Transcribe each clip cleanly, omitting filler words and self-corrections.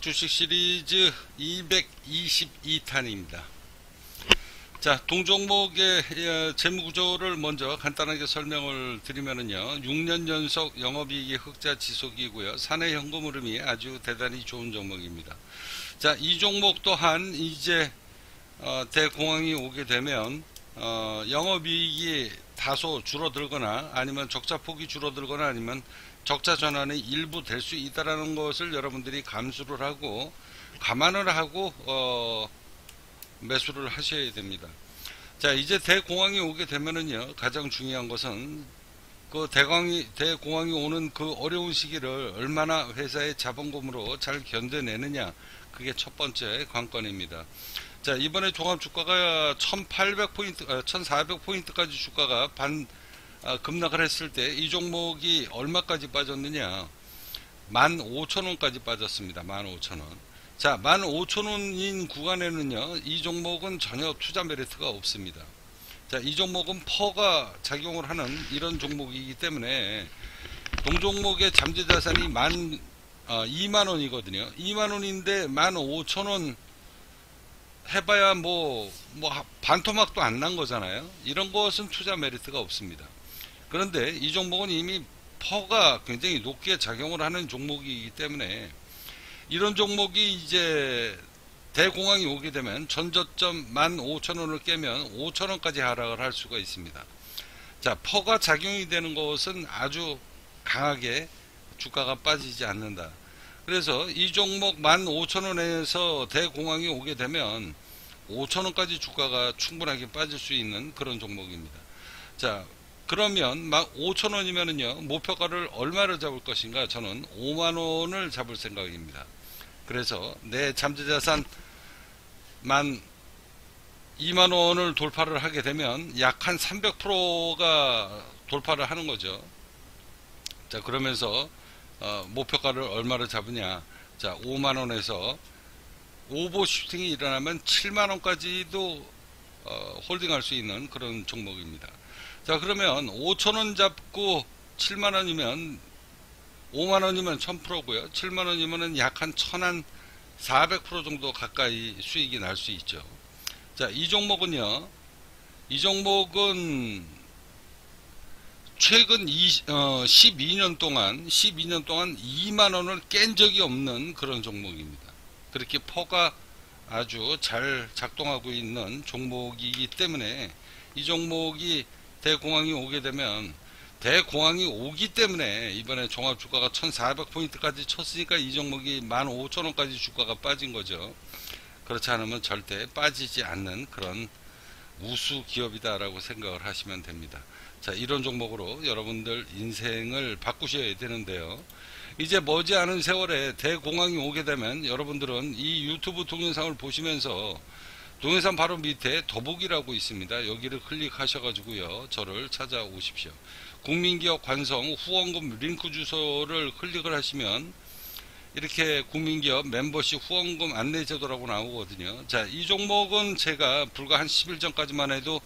주식 시리즈 222탄입니다. 자, 동종목의 재무 구조를 먼저 간단하게 설명을 드리면은요, 6년 연속 영업이익이 흑자 지속이고요, 사내 현금 흐름이 아주 대단히 좋은 종목입니다. 자, 이 종목 또한 이제 대공황이 오게 되면 영업이익이 다소 줄어들거나 아니면 적자폭이 줄어들거나 아니면 적자 전환이 일부 될 수 있다라는 것을 여러분들이 감수를 하고 감안을 하고 매수를 하셔야 됩니다. 자, 이제 대공황이 오게 되면은요, 가장 중요한 것은 그 대공황이 오는 그 어려운 시기를 얼마나 회사의 자본금으로 잘 견뎌내느냐, 그게 첫 번째 관건입니다. 자, 이번에 종합주가가 1800포인트, 1400포인트까지 주가가 급락을 했을 때 이 종목이 얼마까지 빠졌느냐, 15,000원까지 빠졌습니다. 15,000원. 자, 15,000원인 구간에는요, 이 종목은 전혀 투자 메리트가 없습니다. 자, 이 종목은 퍼가 작용을 하는 이런 종목이기 때문에 동종목의 잠재자산이 2만원이거든요. 2만원인데 15,000원 해봐야 반토막도 안 난 거잖아요. 이런 것은 투자 메리트가 없습니다. 그런데 이 종목은 이미 퍼가 굉장히 높게 작용을 하는 종목이기 때문에 이런 종목이 이제 대공황이 오게 되면 전저점 15,000원을 깨면 5,000원까지 하락을 할 수가 있습니다. 자, 퍼가 작용이 되는 것은 아주 강하게 주가가 빠지지 않는다. 그래서 이 종목 15,000원에서 대공황이 오게 되면 5,000원까지 주가가 충분하게 빠질 수 있는 그런 종목입니다. 자, 그러면 5,000원이면은요, 목표가를 얼마를 잡을 것인가? 저는 5만원을 잡을 생각입니다. 그래서 내 잠재자산 2만원을 돌파를 하게 되면 약 한 300%가 돌파를 하는 거죠. 자, 그러면서 목표가를 얼마를 잡으냐? 자, 5만원에서 오버슈팅이 일어나면 7만원까지도 홀딩할 수 있는 그런 종목입니다. 자, 그러면 5,000원 잡고 7만원이면 5만원이면 1000%고요. 7만원이면 약 한 1,400% 정도 가까이 수익이 날 수 있죠. 자, 이 종목은요, 이 종목은 최근 12년 동안 2만원을 깬 적이 없는 그런 종목입니다. 그렇게 퍼가 아주 잘 작동하고 있는 종목이기 때문에 이 종목이 대공황이 오게 되면, 대공황이 오기 때문에 이번에 종합주가가 1400포인트까지 쳤으니까 이 종목이 15,000원까지 주가가 빠진 거죠. 그렇지 않으면 절대 빠지지 않는 그런 우수 기업이다 라고 생각을 하시면 됩니다. 자, 이런 종목으로 여러분들 인생을 바꾸셔야 되는데요, 이제 머지않은 세월에 대공황이 오게 되면 여러분들은 이 유튜브 동영상을 보시면서 동영상 바로 밑에 더보기라고 있습니다. 여기를 클릭하셔가지고요, 저를 찾아오십시오. 국민기업 관성 후원금 링크 주소를 클릭을 하시면 이렇게 국민기업 멤버십 후원금 안내제도라고 나오거든요. 자, 이 종목은 제가 불과 한 10일 전까지만 해도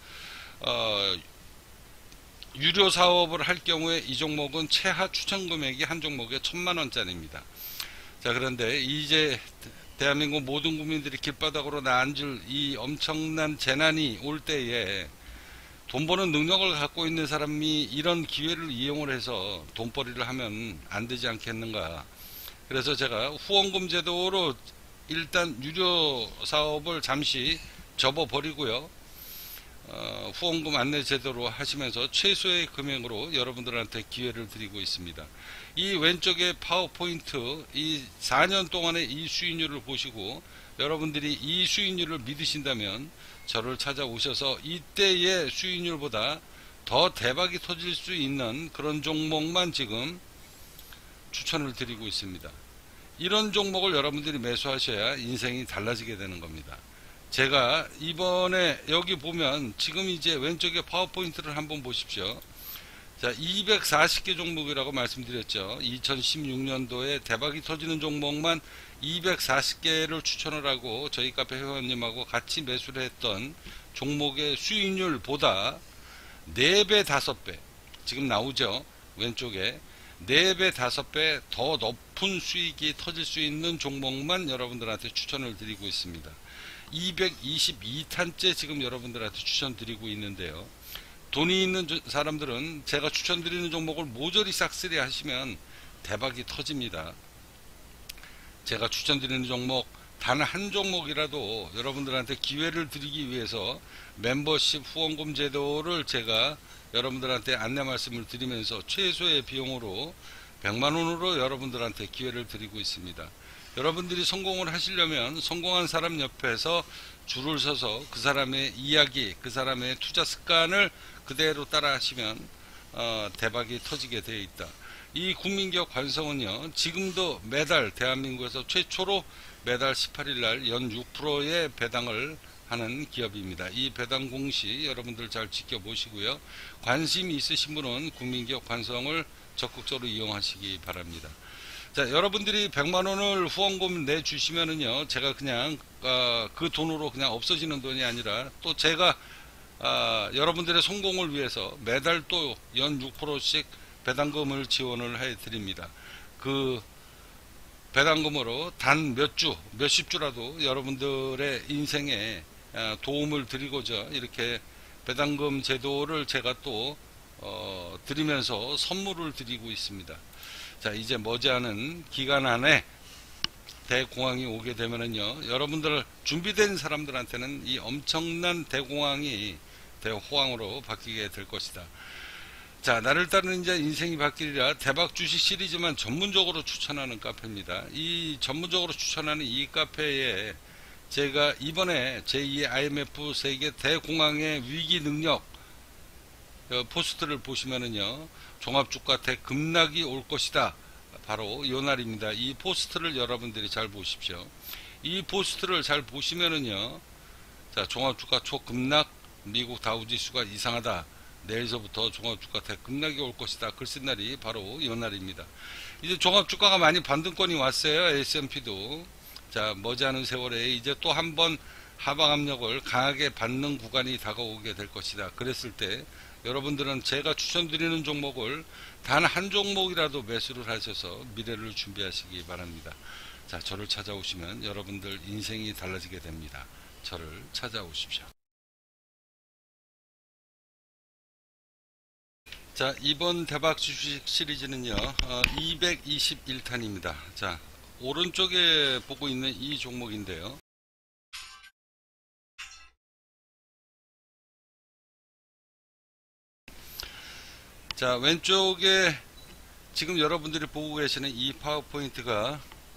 유료 사업을 할 경우에 이 종목은 최하 추천 금액이 한 종목에 1,000만원짜리입니다. 자, 그런데 이제 대한민국 모든 국민들이 길바닥으로 나앉을 이 엄청난 재난이 올 때에 돈 버는 능력을 갖고 있는 사람이 이런 기회를 이용을 해서 돈벌이를 하면 안 되지 않겠는가. 그래서 제가 후원금 제도로 일단 유료 사업을 잠시 접어버리고요, 후원금 안내 제도로 하시면서 최소의 금액으로 여러분들한테 기회를 드리고 있습니다. 이 왼쪽에 파워포인트, 이 4년 동안의 이 수익률을 보시고 여러분들이 이 수익률을 믿으신다면 저를 찾아오셔서 이때의 수익률보다 더 대박이 터질 수 있는 그런 종목만 지금 추천을 드리고 있습니다. 이런 종목을 여러분들이 매수하셔야 인생이 달라지게 되는 겁니다. 제가 이번에 여기 보면 지금 이제 왼쪽에 파워포인트를 한번 보십시오. 자, 240개 종목이라고 말씀드렸죠. 2016년도에 대박이 터지는 종목만 240개를 추천을 하고 저희 카페 회원님하고 같이 매수를 했던 종목의 수익률보다 4배, 5배, 지금 나오죠. 왼쪽에 4배, 5배 더 높은 높은 수익이 터질 수 있는 종목만 여러분들한테 추천을 드리고 있습니다. 222탄째 지금 여러분들한테 추천드리고 있는데요. 돈이 있는 사람들은 제가 추천드리는 종목을 모조리 싹쓸이 하시면 대박이 터집니다. 제가 추천드리는 종목 단 한 종목이라도 여러분들한테 기회를 드리기 위해서 멤버십 후원금 제도를 제가 여러분들한테 안내 말씀을 드리면서 최소의 비용으로 100만원으로 여러분들한테 기회를 드리고 있습니다. 여러분들이 성공을 하시려면 성공한 사람 옆에서 줄을 서서 그 사람의 이야기, 그 사람의 투자 습관을 그대로 따라 하시면 대박이 터지게 되어 있다. 이 국민기업 관성은요, 지금도 매달 대한민국에서 최초로 매달 18일날 연 6%의 배당을 하는 기업입니다. 이 배당 공시 여러분들 잘 지켜보시고요. 관심이 있으신 분은 국민기업 관성을 적극적으로 이용하시기 바랍니다. 자, 여러분들이 100만원을 후원금 내주시면은요, 제가 그냥 그 돈으로 그냥 없어지는 돈이 아니라 또 제가 여러분들의 성공을 위해서 매달 또 연 6%씩 배당금을 지원을 해 드립니다. 그 배당금으로 단 몇 주, 몇십 주라도 여러분들의 인생에 도움을 드리고자 이렇게 배당금 제도를 제가 또 드리면서 선물을 드리고 있습니다. 자, 이제 머지않은 기간 안에 대공황이 오게 되면은요, 여러분들 준비된 사람들한테는 이 엄청난 대공황이 대호황으로 바뀌게 될 것이다. 자, 나를 따르는 자 인생이 바뀌리라 대박 주식 시리즈만 전문적으로 추천하는 카페입니다. 이 전문적으로 추천하는 이 카페에 제가 이번에 제2의 IMF 세계 대공황의 위기 능력 포스트를 보시면은요, 종합주가 대급락이 올 것이다. 바로 이 날입니다. 이 포스트를 여러분들이 잘 보십시오. 이 포스트를 잘 보시면은요, 자, 종합주가 초급락, 미국 다우지수가 이상하다. 내일서부터 종합주가 대급락이 올 것이다. 글 쓴 날이 바로 이 날입니다. 이제 종합주가가 많이 반등권이 왔어요. S&P도. 자, 머지않은 세월에 이제 또 한 번 하방 압력을 강하게 받는 구간이 다가오게 될 것이다. 그랬을 때 여러분들은 제가 추천드리는 종목을 단 한 종목이라도 매수를 하셔서 미래를 준비하시기 바랍니다. 자, 저를 찾아오시면 여러분들 인생이 달라지게 됩니다. 저를 찾아오십시오. 자, 이번 대박 주식 시리즈는요, 221탄입니다. 자, 오른쪽에 보고 있는 이 종목인데요. 자, 왼쪽에 지금 여러분들이 보고 계시는 이 파워포인트가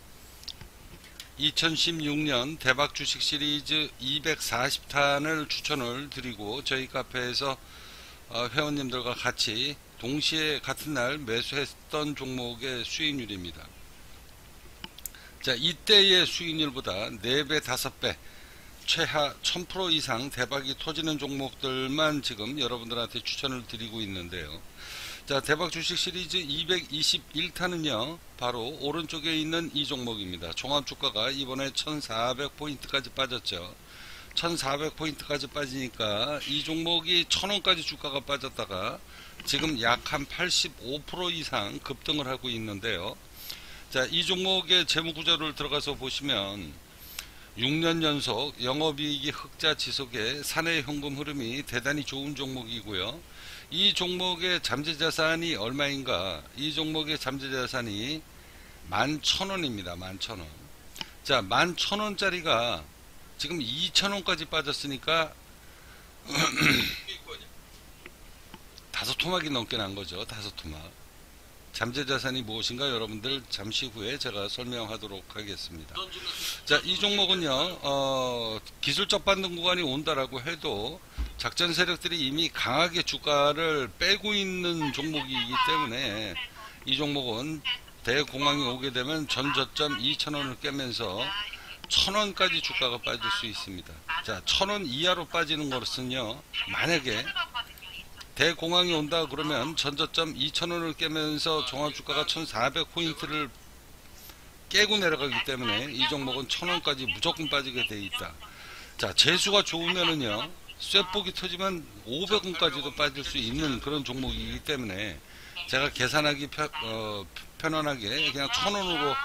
2016년 대박 주식 시리즈 240탄을 추천을 드리고 저희 카페에서 회원님들과 같이 동시에 같은 날 매수했던 종목의 수익률입니다. 자, 이때의 수익률보다 4배, 5배, 최하 1000% 이상 대박이 터지는 종목들만 지금 여러분들한테 추천을 드리고 있는데요. 자, 대박 주식 시리즈 221탄은요, 바로 오른쪽에 있는 이 종목입니다. 종합주가가 이번에 1400포인트까지 빠졌죠. 1400포인트까지 빠지니까 이 종목이 1000원까지 주가가 빠졌다가 지금 약 한 85% 이상 급등을 하고 있는데요. 자, 이 종목의 재무구조를 들어가서 보시면 6년 연속 영업이익이 흑자 지속의 사내 현금 흐름이 대단히 좋은 종목이고요. 이 종목의 잠재자산이 얼마인가? 이 종목의 잠재자산이 11,000원입니다. 11,000원. 자, 11,000원짜리가 지금 2,000원까지 빠졌으니까 5토막이 넘게 난 거죠. 5토막. 잠재자산이 무엇인가 여러분들 잠시 후에 제가 설명하도록 하겠습니다. 자, 이 종목은요, 기술적 반등 구간이 온다라고 해도 작전 세력들이 이미 강하게 주가를 빼고 있는 종목이기 때문에 이 종목은 대공황이 오게 되면 전저점 2,000원을 깨면서 1,000원까지 주가가 빠질 수 있습니다. 자, 1,000원 이하로 빠지는 것은요, 만약에 대공황이 온다 그러면 전저점 2,000원을 깨면서 종합주가가 1,400포인트를 깨고 내려가기 때문에 이 종목은 1,000원까지 무조건 빠지게 돼 있다. 자, 재수가 좋으면은요, 쇠폭이 터지면 500원까지도 빠질 수 있는 그런 종목이기 때문에 제가 계산하기 편안하게 그냥 1,000원으로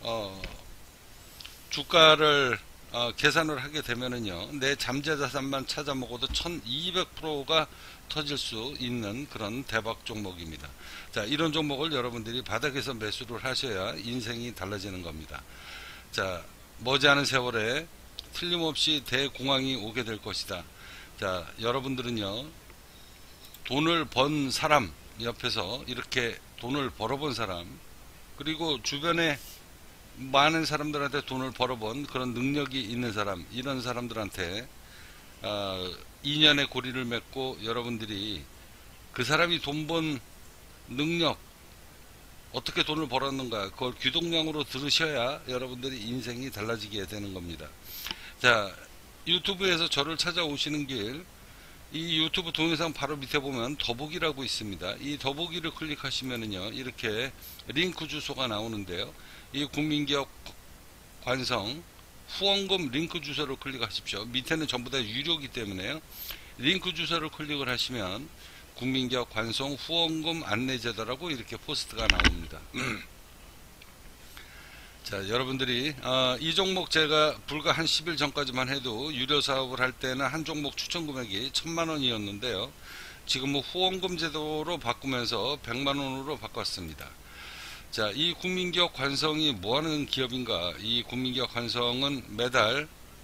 주가를 계산을 하게 되면은요, 내 잠재 자산만 찾아 먹어도 1200%가 터질 수 있는 그런 대박 종목입니다. 자, 이런 종목을 여러분들이 바닥에서 매수를 하셔야 인생이 달라지는 겁니다. 자, 머지않은 세월에 틀림없이 대공황이 오게 될 것이다. 자, 여러분들은요, 돈을 번 사람 옆에서 이렇게 돈을 벌어본 사람, 그리고 주변에 많은 사람들한테 돈을 벌어본 그런 능력이 있는 사람, 이런 사람들한테 인연의 고리를 맺고 여러분들이 그 사람이 돈 번 능력, 어떻게 돈을 벌었는가, 그걸 귀동량으로 들으셔야 여러분들이 인생이 달라지게 되는 겁니다. 자, 유튜브에서 저를 찾아오시는 길, 이 유튜브 동영상 바로 밑에 보면 더보기라고 있습니다. 이 더보기를 클릭하시면은요, 이렇게 링크 주소가 나오는데요, 이 국민기업 관성 후원금 링크 주소를 클릭하십시오. 밑에는 전부 다 유료이기 때문에요. 링크 주소를 클릭을 하시면 국민기업 관성 후원금 안내제도라고 이렇게 포스트가 나옵니다. 자, 여러분들이 이 종목 제가 불과 한 10일 전까지만 해도 유료 사업을 할 때는 한 종목 추천 금액이 1000만원이었는데요. 지금은 후원금 제도로 바꾸면서 100만원으로 바꿨습니다. 자, 이 국민기업 관성이 뭐하는 기업인가? 이 국민기업 관성은 매달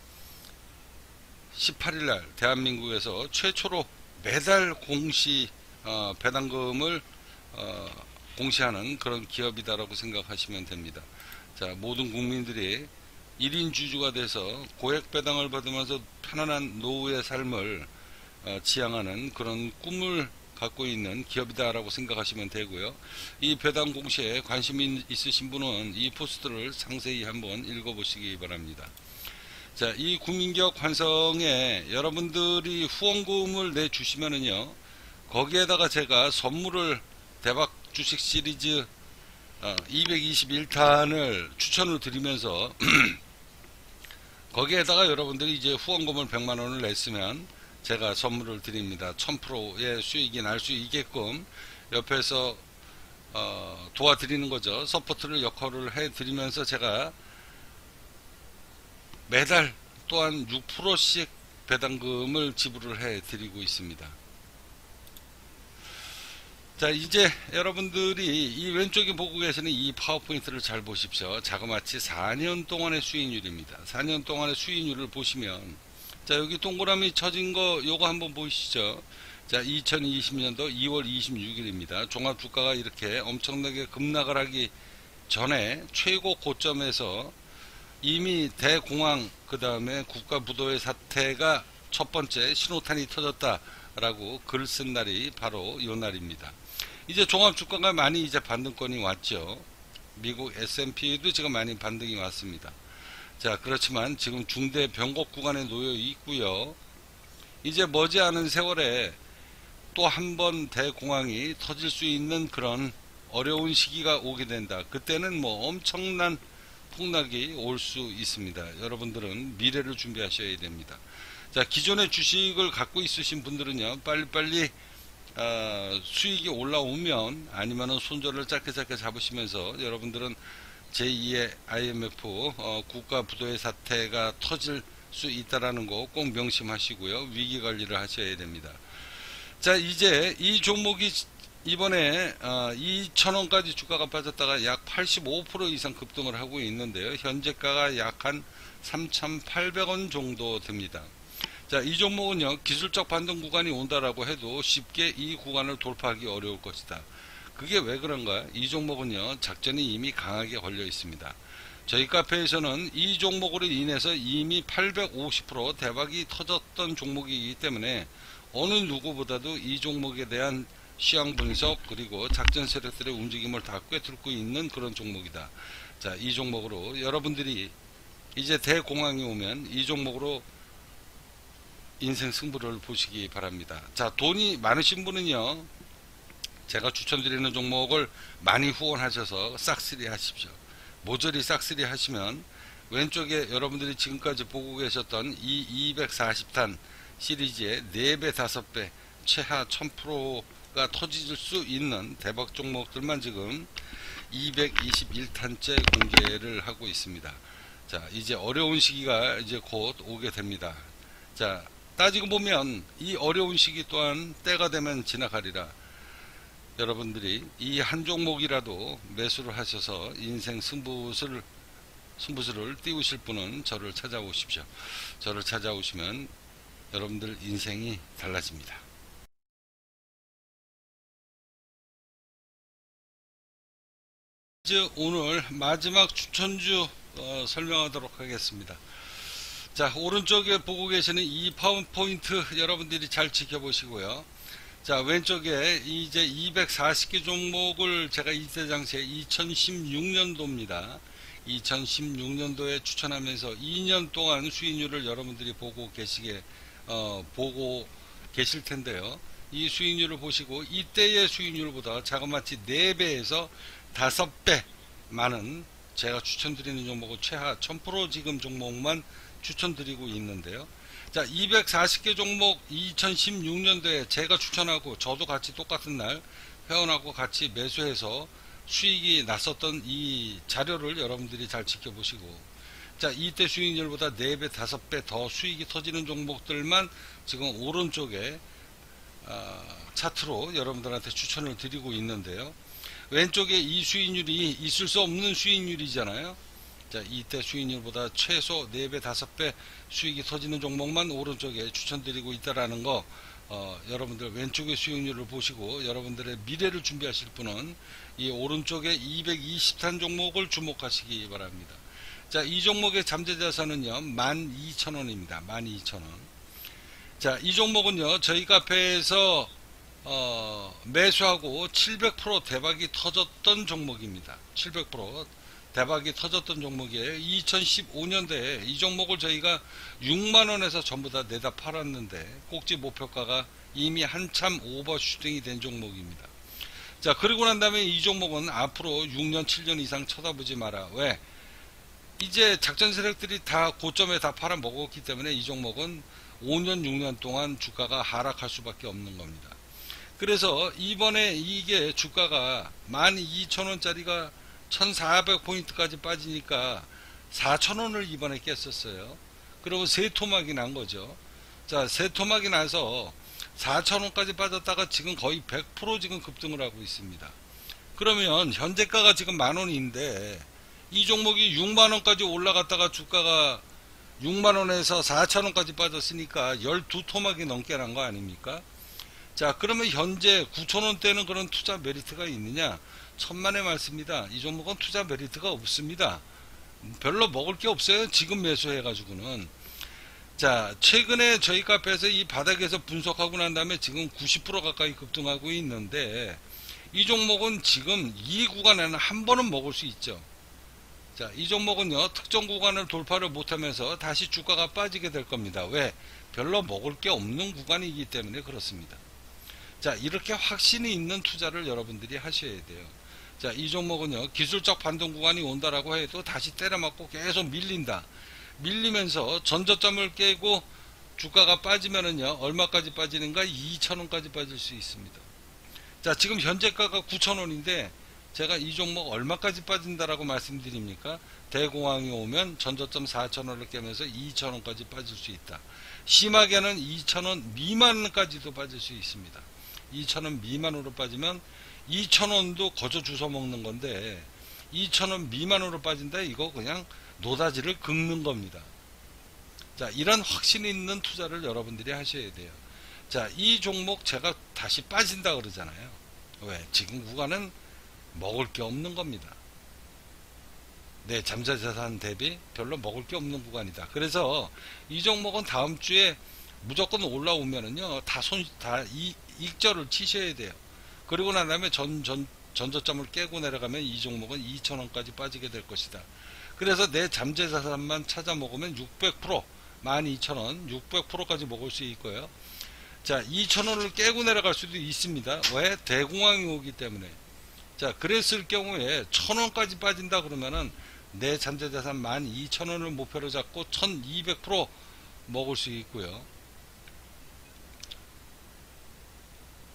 18일날 대한민국에서 최초로 매달 공시 배당금을 공시하는 그런 기업이다라고 생각하시면 됩니다. 자, 모든 국민들이 1인 주주가 돼서 고액 배당을 받으면서 편안한 노후의 삶을 지향하는 그런 꿈을 갖고 있는 기업이다라고 생각하시면 되고요. 이 배당 공시에 관심이 있으신 분은 이 포스트를 상세히 한번 읽어보시기 바랍니다. 자, 이 국민기업 관성에 여러분들이 후원금을 내주시면은요, 거기에다가 제가 선물을 대박 주식 시리즈 221탄을 추천을 드리면서 거기에다가 여러분들이 이제 후원금을 100만원을 냈으면 제가 선물을 드립니다. 1000%의 수익이 날 수 있게끔 옆에서 도와드리는 거죠. 서포트를 역할을 해드리면서 제가 매달 또한 6%씩 배당금을 지불을 해드리고 있습니다. 자, 이제 여러분들이 이 왼쪽에 보고 계시는 이 파워포인트를 잘 보십시오. 자그마치 4년 동안의 수익률입니다. 4년 동안의 수익률을 보시면, 자, 여기 동그라미 쳐진 거 요거 한번 보시죠. 자, 2020년도 2월 26일입니다. 종합주가가 이렇게 엄청나게 급락을 하기 전에 최고 고점에서 이미 대공황, 그 다음에 국가부도의 사태가 첫 번째 신호탄이 터졌다라고 글 쓴 날이 바로 요 날입니다. 이제 종합주가가 많이 이제 반등권이 왔죠. 미국 S&P도 지금 많이 반등이 왔습니다. 자, 그렇지만 지금 중대 변곡 구간에 놓여 있고요. 이제 머지않은 세월에 또 한 번 대공황이 터질 수 있는 그런 어려운 시기가 오게 된다. 그때는 뭐 엄청난 폭락이 올 수 있습니다. 여러분들은 미래를 준비하셔야 됩니다. 자, 기존의 주식을 갖고 있으신 분들은요, 빨리빨리 수익이 올라오면, 아니면은 손절을 짧게 잡으시면서 여러분들은 제2의 IMF 국가 부도의 사태가 터질 수 있다라는 거 꼭 명심하시고요. 위기 관리를 하셔야 됩니다. 자, 이제 이 종목이 이번에 2,000원까지 주가가 빠졌다가 약 85% 이상 급등을 하고 있는데요. 현재가가 약 한 3,800원 정도 됩니다. 자, 이 종목은요, 기술적 반등 구간이 온다라고 해도 쉽게 이 구간을 돌파하기 어려울 것이다. 그게 왜 그런가? 이 종목은요, 작전이 이미 강하게 걸려 있습니다. 저희 카페에서는 이 종목으로 인해서 이미 850% 대박이 터졌던 종목이기 때문에 어느 누구보다도 이 종목에 대한 시황 분석, 그리고 작전 세력들의 움직임을 다 꿰뚫고 있는 그런 종목이다. 자, 이 종목으로 여러분들이 이제 대공황이 오면 이 종목으로 인생 승부를 보시기 바랍니다. 자, 돈이 많으신 분은요, 제가 추천드리는 종목을 많이 후원하셔서 싹쓸이 하십시오. 모조리 싹쓸이 하시면 왼쪽에 여러분들이 지금까지 보고 계셨던 이 240탄 시리즈의 4배, 5배, 최하 1000%가 터질 수 있는 대박 종목들만 지금 221탄째 공개를 하고 있습니다. 자, 이제 어려운 시기가 이제 곧 오게 됩니다. 자, 따지고 보면 이 어려운 시기 또한 때가 되면 지나가리라. 여러분들이 이 한 종목이라도 매수를 하셔서 인생 승부수를 띄우실 분은 저를 찾아오십시오. 저를 찾아오시면 여러분들 인생이 달라집니다. 이제 오늘 마지막 추천주 설명하도록 하겠습니다. 자, 오른쪽에 보고 계시는 이 파워포인트 여러분들이 잘 지켜보시고요. 자, 왼쪽에 이제 240개 종목을 제가 이때 당시에 2016년도입니다. 2016년도에 추천하면서 2년 동안 수익률을 여러분들이 보고 계실 텐데요. 이 수익률을 보시고 이때의 수익률보다 자그마치 4배에서 5배 많은 제가 추천드리는 종목은 최하 1000% 지금 종목만 추천드리고 있는데요. 자, 240개 종목 2016년도에 제가 추천하고 저도 같이 똑같은 날 회원하고 같이 매수해서 수익이 났었던 이 자료를 여러분들이 잘 지켜보시고, 자, 이때 수익률보다 4배 5배 더 수익이 터지는 종목들만 지금 오른쪽에 차트로 여러분들한테 추천을 드리고 있는데요. 왼쪽에 이 수익률이 있을 수 없는 수익률이잖아요. 자, 이때 수익률보다 최소 4배 5배 수익이 터지는 종목만 오른쪽에 추천드리고 있다라는 거, 여러분들 왼쪽의 수익률을 보시고 여러분들의 미래를 준비하실 분은 이 오른쪽에 220탄 종목을 주목하시기 바랍니다. 자, 이 종목의 잠재자산은요 12,000원입니다. 12,000원. 자, 이 종목은요 저희 카페에서 매수하고 700% 대박이 터졌던 종목입니다. 700% 대박이 터졌던 종목이에요. 2015년도에 이 종목을 저희가 6만원에서 전부 다 내다 팔았는데 꼭지 목표가가 이미 한참 오버슈팅이 된 종목입니다. 자, 그리고 난 다음에 이 종목은 앞으로 6년 7년 이상 쳐다보지 마라. 왜? 이제 작전 세력들이 다 고점에 다 팔아먹었기 때문에 이 종목은 5년 6년 동안 주가가 하락할 수밖에 없는 겁니다. 그래서 이번에 이게 주가가 12,000원짜리가 1,400포인트까지 빠지니까 4,000원을 이번에 깼었어요. 그리고 세 토막이 난 거죠. 자, 세 토막이 나서 4,000원까지 빠졌다가 지금 거의 100% 지금 급등을 하고 있습니다. 그러면 현재가가 지금 만원인데 이 종목이 6만원까지 올라갔다가 주가가 6만원에서 4,000원까지 빠졌으니까 12토막이 넘게 난 거 아닙니까? 자, 그러면 현재 9,000원대는 그런 투자 메리트가 있느냐? 천만의 말씀입니다. 이 종목은 투자 메리트가 없습니다. 별로 먹을 게 없어요. 지금 매수해 가지고는. 자, 최근에 저희 카페에서 이 바닥에서 분석하고 난 다음에 지금 90% 가까이 급등하고 있는데 이 종목은 지금 이 구간에는 한 번은 먹을 수 있죠. 자, 이 종목은요 특정 구간을 돌파를 못하면서 다시 주가가 빠지게 될 겁니다. 왜? 별로 먹을 게 없는 구간이기 때문에 그렇습니다. 자, 이렇게 확신이 있는 투자를 여러분들이 하셔야 돼요. 자, 이 종목은요 기술적 반등 구간이 온다라고 해도 다시 때려맞고 계속 밀린다. 밀리면서 전저점을 깨고 주가가 빠지면은요 얼마까지 빠지는가? 2,000원까지 빠질 수 있습니다. 자, 지금 현재가가 9,000원인데 제가 이 종목 얼마까지 빠진다라고 말씀드립니까? 대공황이 오면 전저점 4,000원을 깨면서 2,000원까지 빠질 수 있다. 심하게는 2,000원 미만까지도 빠질 수 있습니다. 2,000원 미만으로 빠지면 2,000원도 거저 주워 먹는 건데 2,000원 미만으로 빠진다, 이거 그냥 노다지를 긁는 겁니다. 자, 이런 확신 있는 투자를 여러분들이 하셔야 돼요. 자, 이 종목 제가 다시 빠진다 그러잖아요. 왜? 지금 구간은 먹을 게 없는 겁니다. 내 잠재자산 대비 별로 먹을 게 없는 구간이다. 그래서 이 종목은 다음 주에 무조건 올라오면은요 다 익절을 치셔야 돼요. 그리고 난 다음에 전저점을 깨고 내려가면 이 종목은 2,000원까지 빠지게 될 것이다. 그래서 내 잠재자산만 찾아 먹으면 600%, 12,000원 600%까지 먹을 수 있고요. 자, 2,000원을 깨고 내려갈 수도 있습니다. 왜? 대공황이 오기 때문에. 자, 그랬을 경우에 1,000원까지 빠진다 그러면은 내 잠재자산 12,000원을 목표로 잡고 1,200% 먹을 수 있고요.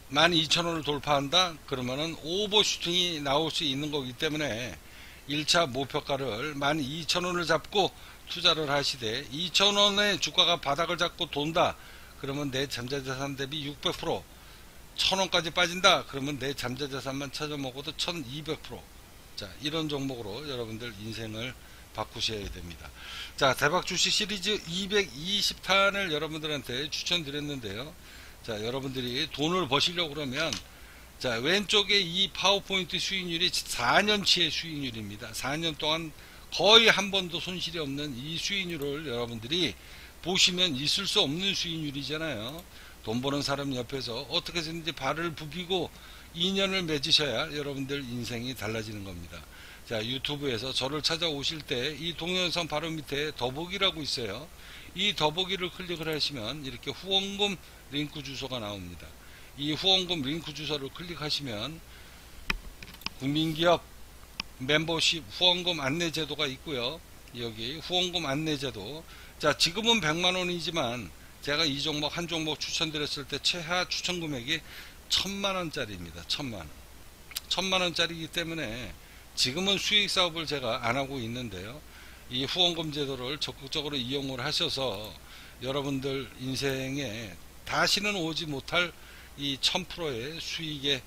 12,000원을 돌파한다 그러면은 오버슈팅이 나올 수 있는 거기 때문에 1차 목표가를 12,000원을 잡고 투자를 하시되 2,000원의 주가가 바닥을 잡고 돈다 그러면 내 잠재자산 대비 600% 1,000원까지 빠진다 그러면 내 잠재자산만 찾아 먹어도 1,200%. 자, 이런 종목으로 여러분들 인생을 바꾸셔야 됩니다. 자, 대박 주식 시리즈 220탄을 여러분들한테 추천드렸는데요. 자, 여러분들이 돈을 버시려고 그러면 자, 왼쪽에 이 파워포인트 수익률이 4년치의 수익률입니다. 4년 동안 거의 한 번도 손실이 없는 이 수익률을 여러분들이 보시면 있을 수 없는 수익률이잖아요. 돈 버는 사람 옆에서 어떻게 해서든지 발을 부비고 인연을 맺으셔야 여러분들 인생이 달라지는 겁니다. 자, 유튜브에서 저를 찾아오실 때 이 동영상 바로 밑에 더보기라고 있어요. 이 더보기를 클릭을 하시면 이렇게 후원금 링크 주소가 나옵니다. 이 후원금 링크 주소를 클릭하시면 국민기업 멤버십 후원금 안내제도가 있고요. 여기 후원금 안내제도. 자, 지금은 100만원이지만 제가 이 종목 한 종목 추천드렸을 때 최하 추천 금액이 1,000만원짜리입니다. 1,000만원. 1,000만원짜리이기 때문에 지금은 수익 사업을 제가 안 하고 있는데요. 이 후원금 제도를 적극적으로 이용을 하셔서 여러분들 인생에 다시는 오지 못할 이 1000%의 수익의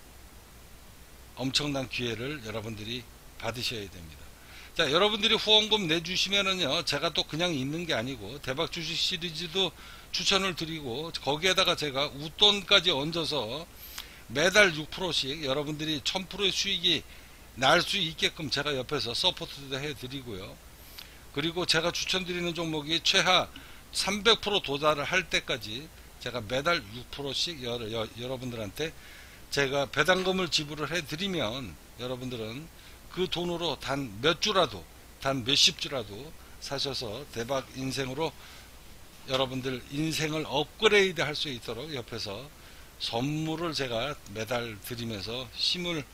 엄청난 기회를 여러분들이 받으셔야 됩니다. 자, 여러분들이 후원금 내주시면은요, 제가 또 그냥 있는 게 아니고 대박 주식 시리즈도 추천을 드리고 거기에다가 제가 웃돈까지 얹어서 매달 6%씩 여러분들이 1000%의 수익이 날 수 있게끔 제가 옆에서 서포트도 해드리고요. 그리고 제가 추천드리는 종목이 최하 300% 도달을 할 때까지 제가 매달 6%씩 여러분들한테 제가 배당금을 지불을 해드리면 여러분들은 그 돈으로 단 몇 주라도, 단 몇십 주라도 사셔서 대박 인생으로 여러분들 인생을 업그레이드 할 수 있도록 옆에서 선물을 제가 매달 드리면서 힘을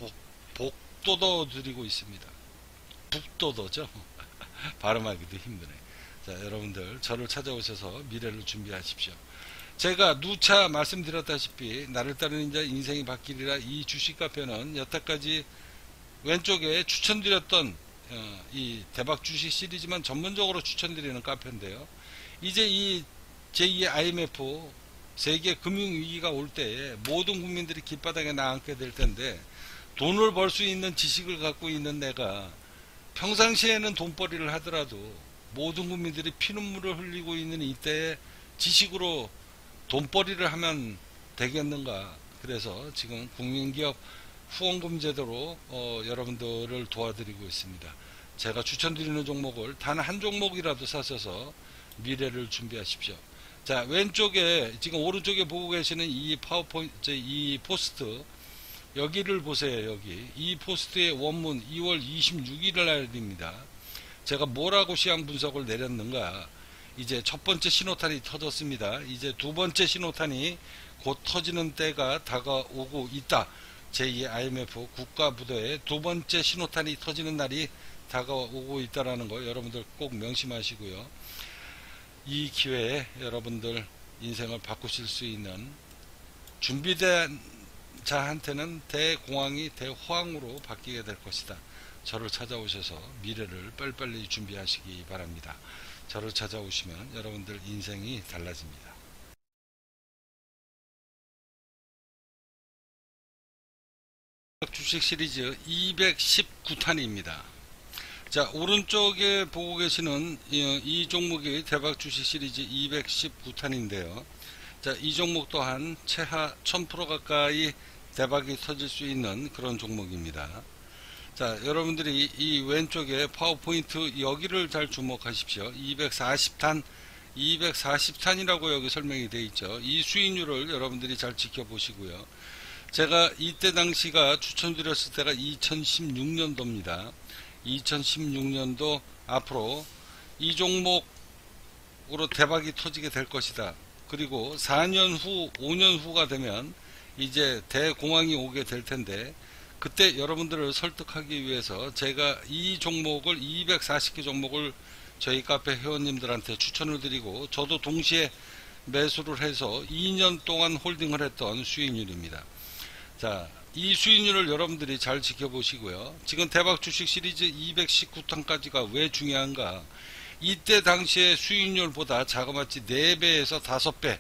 복돋워 드리고 있습니다. 북돋워죠. 발음하기도 힘드네. 자, 여러분들 저를 찾아오셔서 미래를 준비하십시오. 제가 누차 말씀드렸다시피 나를 따르는 자 인생이 바뀌리라 이 주식 카페는 여태까지 왼쪽에 추천드렸던 이 대박 주식 시리즈만 전문적으로 추천드리는 카페인데요. 이제 이 제2의 IMF 세계 금융위기가 올 때에 모든 국민들이 길바닥에 나앉게 될 텐데 돈을 벌 수 있는 지식을 갖고 있는 내가 평상시에는 돈벌이를 하더라도 모든 국민들이 피눈물을 흘리고 있는 이때에 지식으로 돈벌이를 하면 되겠는가. 그래서 지금 국민기업 후원금 제도로 여러분들을 도와드리고 있습니다. 제가 추천드리는 종목을 단 한 종목이라도 사셔서 미래를 준비하십시오. 자, 왼쪽에 지금 오른쪽에 보고 계시는 이 파워포인트, 이 포스트 여기를 보세요. 여기 이 포스트의 원문 2월 26일 날입니다. 제가 뭐라고 시황 분석을 내렸는가. 이제 첫 번째 신호탄이 터졌습니다. 이제 두 번째 신호탄이 곧 터지는 때가 다가오고 있다. 제2 IMF 국가부도의 두 번째 신호탄이 터지는 날이 다가오고 있다라는 거 여러분들 꼭 명심하시고요. 이 기회에 여러분들 인생을 바꾸실 수 있는 준비된 자한테는 대공황이 대호황으로 바뀌게 될 것이다. 저를 찾아오셔서 미래를 빨리빨리 준비하시기 바랍니다. 저를 찾아오시면 여러분들 인생이 달라집니다. 주식 시리즈 219탄입니다. 자, 오른쪽에 보고 계시는 이 종목이 대박 주식 시리즈 219탄인데요. 자, 이 종목 또한 최하 1000% 가까이 대박이 터질 수 있는 그런 종목입니다. 자, 여러분들이 이 왼쪽에 파워포인트 여기를 잘 주목하십시오. 240탄, 240탄이라고 여기 설명이 되어 있죠. 이 수익률을 여러분들이 잘 지켜보시고요. 제가 이때 당시가 추천드렸을 때가 2016년도입니다. 2016년도 앞으로 이 종목으로 대박이 터지게 될 것이다. 그리고 4년 후, 5년 후가 되면 이제 대공황이 오게 될 텐데 그때 여러분들을 설득하기 위해서 제가 이 종목을 240개 종목을 저희 카페 회원님들한테 추천을 드리고 저도 동시에 매수를 해서 2년 동안 홀딩을 했던 수익률입니다. 자, 이 수익률을 여러분들이 잘 지켜보시고요. 지금 대박 주식 시리즈 219탄까지가 왜 중요한가? 이때 당시에 수익률보다 자그마치 4배에서 5배,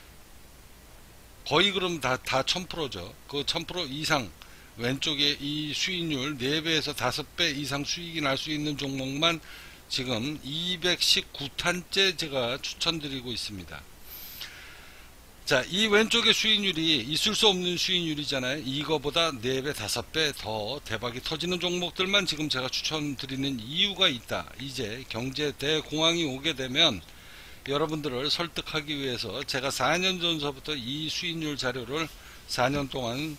거의 그럼 다 1000%죠. 그 1000% 이상, 왼쪽에 이 수익률 4배에서 5배 이상 수익이 날 수 있는 종목만 지금 219탄째 제가 추천드리고 있습니다. 자, 이 왼쪽의 수익률이 있을 수 없는 수익률이잖아요. 이거보다 4배, 5배 더 대박이 터지는 종목들만 지금 제가 추천드리는 이유가 있다. 이제 경제 대공황이 오게 되면 여러분들을 설득하기 위해서 제가 4년 전서부터 이 수익률 자료를 4년 동안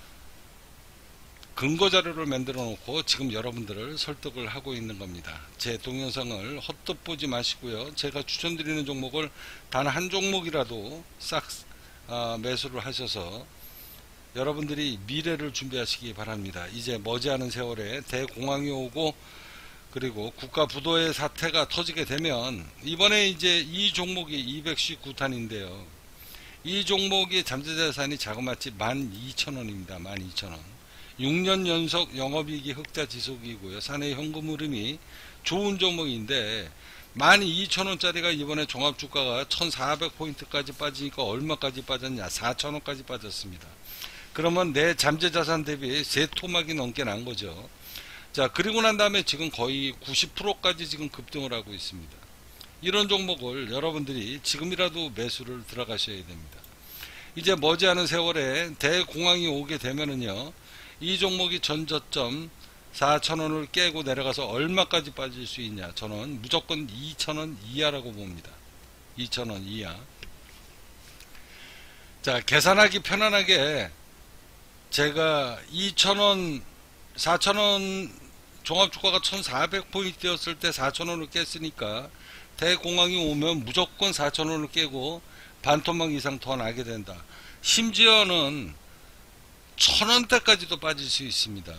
근거 자료를 만들어 놓고 지금 여러분들을 설득을 하고 있는 겁니다. 제 동영상을 헛되이 보지 마시고요. 제가 추천드리는 종목을 단 한 종목이라도 싹 매수를 하셔서 여러분들이 미래를 준비하시기 바랍니다. 이제 머지않은 세월에 대공황이 오고 그리고 국가 부도의 사태가 터지게 되면 이번에 이제 이 종목이 219탄인데요. 이 종목의 잠재자산이 자그마치 12,000원입니다. 12,000원. 6년 연속 영업이익이 흑자 지속이고요. 사내 현금 흐름이 좋은 종목인데 12,000원짜리가 이번에 종합주가가 1,400포인트까지 빠지니까 얼마까지 빠졌냐? 4,000원까지 빠졌습니다. 그러면 내 잠재자산 대비 3토막이 넘게 난 거죠. 자, 그리고 난 다음에 지금 거의 90%까지 지금 급등을 하고 있습니다. 이런 종목을 여러분들이 지금이라도 매수를 들어가셔야 됩니다. 이제 머지않은 세월에 대공황이 오게 되면은요, 이 종목이 전저점 4,000원을 깨고 내려가서 얼마까지 빠질 수 있냐? 저는 무조건 2,000원 이하라고 봅니다. 2,000원 이하. 자, 계산하기 편안하게 제가 2,000원, 4,000원 종합주가가 1,400포인트였을 때 4,000원을 깼으니까 대공황이 오면 무조건 4,000원을 깨고 반토막 이상 더 나게 된다. 심지어는 1,000원대까지도 빠질 수 있습니다.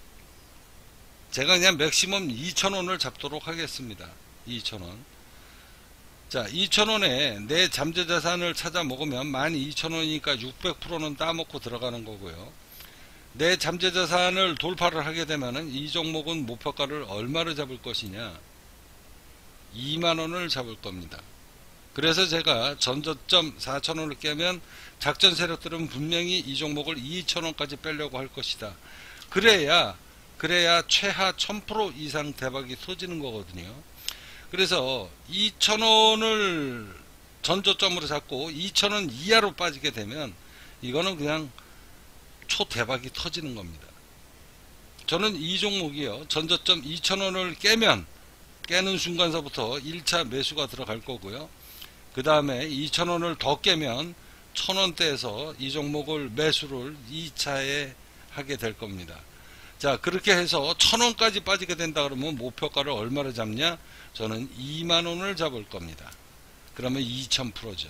제가 그냥 맥시멈 2,000원을 잡도록 하겠습니다. 2,000원. 자, 2,000원에 내 잠재자산을 찾아 먹으면 12,000원이니까 600%는 따먹고 들어가는 거고요. 내 잠재자산을 돌파를 하게 되면은 이 종목은 목표가를 얼마를 잡을 것이냐? 2만원을 잡을 겁니다. 그래서 제가 전저점 4,000원을 깨면 작전 세력들은 분명히 이 종목을 2,000원까지 빼려고 할 것이다. 그래야 최하 1000% 이상 대박이 터지는 거거든요. 그래서 2,000원을 전저점으로 잡고 2,000원 이하로 빠지게 되면 이거는 그냥 초대박이 터지는 겁니다. 저는 이 종목이요, 전저점 2,000원을 깨는 순간서부터 1차 매수가 들어갈 거고요. 그 다음에 2,000원을 더 깨면 1,000원대에서 이 종목을 매수를 2차에 하게 될 겁니다. 자, 그렇게 해서 1,000원까지 빠지게 된다 그러면 목표가를 얼마를 잡냐? 저는 2만원을 잡을 겁니다. 그러면 2000%죠.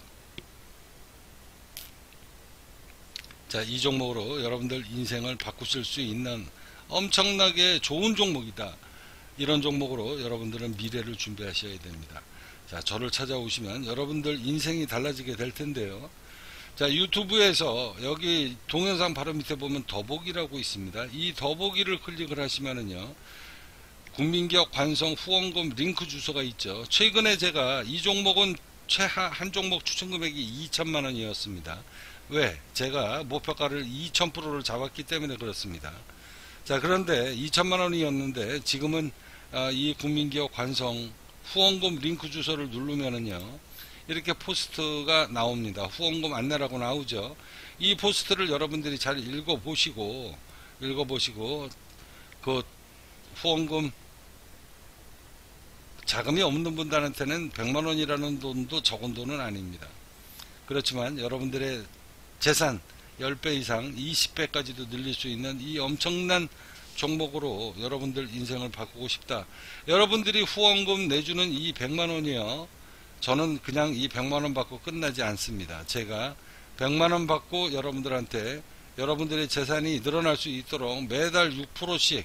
자, 이 종목으로 여러분들 인생을 바꾸실 수 있는 엄청나게 좋은 종목이다. 이런 종목으로 여러분들은 미래를 준비하셔야 됩니다. 자, 저를 찾아오시면 여러분들 인생이 달라지게 될 텐데요. 자, 유튜브에서 여기 동영상 바로 밑에 보면 더보기라고 있습니다. 이 더보기를 클릭을 하시면은요, 국민기업 관성 후원금 링크 주소가 있죠. 최근에 제가 이 종목은 최하 한 종목 추천 금액이 2천만 원이었습니다. 왜? 제가 목표가를 2000%를 잡았기 때문에 그렇습니다. 자, 그런데 2천만 원이었는데 지금은 이 국민기업 관성 후원금 링크 주소를 누르면은요, 이렇게 포스트가 나옵니다. 후원금 안내라고 나오죠. 이 포스트를 여러분들이 잘 읽어보시고 그 후원금 자금이 없는 분들한테는 100만원이라는 돈도 적은 돈은 아닙니다. 그렇지만 여러분들의 재산 10배 이상 20배까지도 늘릴 수 있는 이 엄청난 종목으로 여러분들 인생을 바꾸고 싶다. 여러분들이 후원금 내주는 이 100만원이요, 저는 그냥 이 100만원 받고 끝나지 않습니다. 제가 100만원 받고 여러분들한테 여러분들의 재산이 늘어날 수 있도록 매달 6%씩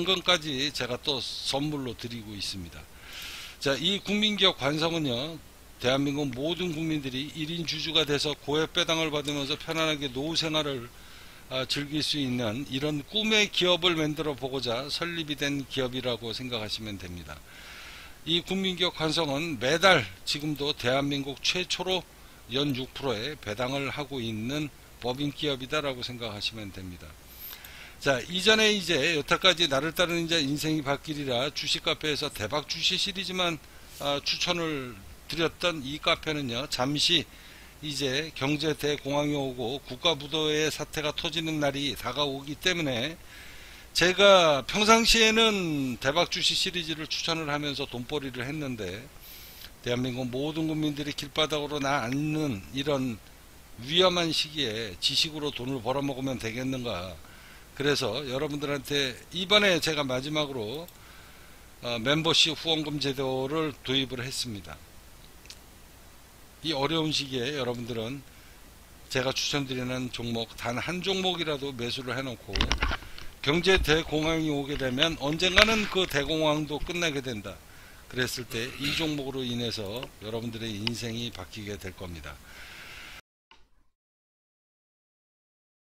배당금까지 제가 또 선물로 드리고 있습니다. 자, 이 국민기업 관성은요, 대한민국 모든 국민들이 1인 주주가 돼서 고액 배당을 받으면서 편안하게 노후 생활을 즐길 수 있는 이런 꿈의 기업을 만들어 보고자 설립이 된 기업이라고 생각하시면 됩니다. 이 국민기업 환성은 매달 지금도 대한민국 최초로 연 6%의 배당을 하고 있는 법인 기업이다라고 생각하시면 됩니다. 자, 이전에 이제 여태까지 나를 따르는 이제 인생이 바뀌리라 주식 카페에서 대박 주식 시리즈만 추천을 드렸던 이 카페는요, 잠시 이제 경제 대공황이 오고 국가부도의 사태가 터지는 날이 다가오기 때문에 제가 평상시에는 대박 주식 시리즈를 추천을 하면서 돈벌이를 했는데 대한민국 모든 국민들이 길바닥으로 나앉는 이런 위험한 시기에 지식으로 돈을 벌어먹으면 되겠는가. 그래서 여러분들한테 이번에 제가 마지막으로 멤버십 후원금 제도를 도입을 했습니다. 이 어려운 시기에 여러분들은 제가 추천드리는 종목 단 한 종목이라도 매수를 해놓고 경제 대공황이 오게 되면 언젠가는 그 대공황도 끝나게 된다. 그랬을 때 이 종목으로 인해서 여러분들의 인생이 바뀌게 될 겁니다.